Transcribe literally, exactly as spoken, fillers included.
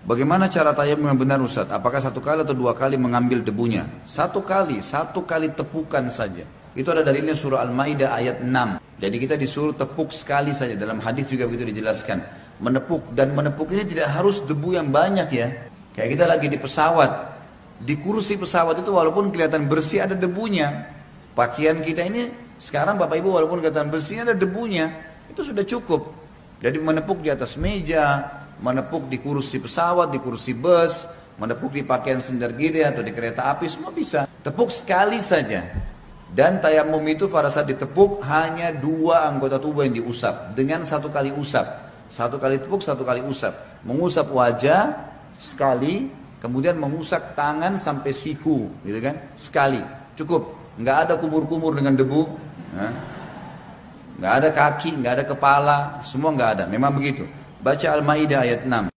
Bagaimana cara tayamum yang benar Ustaz? Apakah satu kali atau dua kali mengambil debunya? Satu kali, satu kali tepukan saja. Itu ada dalilnya surah Al-Maidah ayat enam. Jadi kita disuruh tepuk sekali saja. Dalam hadis juga begitu dijelaskan. Menepuk, dan menepuk ini tidak harus debu yang banyak ya. Kayak kita lagi di pesawat. Di kursi pesawat itu walaupun kelihatan bersih ada debunya. Pakaian kita ini sekarang Bapak Ibu walaupun kelihatan bersih ada debunya. Itu sudah cukup. Jadi menepuk di atas meja, menepuk di kursi pesawat, di kursi bus, menepuk di pakaian sendiri atau di kereta api, semua bisa. Tepuk sekali saja. Dan tayamum itu pada saat ditepuk hanya dua anggota tubuh yang diusap. Dengan satu kali usap. Satu kali tepuk, satu kali usap. Mengusap wajah sekali, kemudian mengusap tangan sampai siku, gitu kan? Sekali, cukup. Nggak ada kumur-kumur dengan debu. Nah. Nggak ada kaki, nggak ada kepala, semua nggak ada. Memang begitu. Baca Al-Maidah ayat enam.